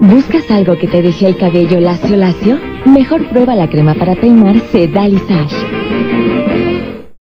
¿Buscas algo que te deje el cabello lacio lacio? Mejor prueba la crema para peinar Sedal y Sash.